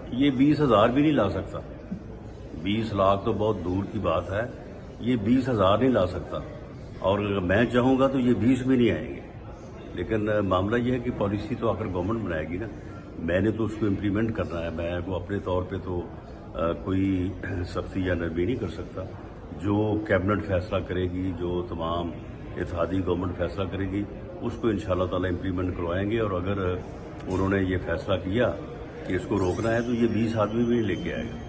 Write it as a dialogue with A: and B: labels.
A: ये 20,000 भी नहीं ला सकता। 20 लाख तो बहुत दूर की बात है, ये 20,000 नहीं ला सकता। और अगर मैं चाहूंगा तो ये 20 भी नहीं आएंगे। लेकिन मामला ये है कि पॉलिसी तो आकर गवर्नमेंट बनाएगी ना, मैंने तो उसको इम्प्लीमेंट करना है। मैं वो अपने तौर पे तो कोई सख्ती या नरमी नहीं कर सकता। जो कैबिनेट फैसला करेगी, जो तमाम इत्तेहादी गवर्नमेंट फैसला करेगी, उसको इंशाअल्लाह ताला इम्प्लीमेंट करवाएंगे। और अगर उन्होंने ये फैसला किया कि इसको रोकना है तो ये 20 आदमी भी नहीं लेके आएगा।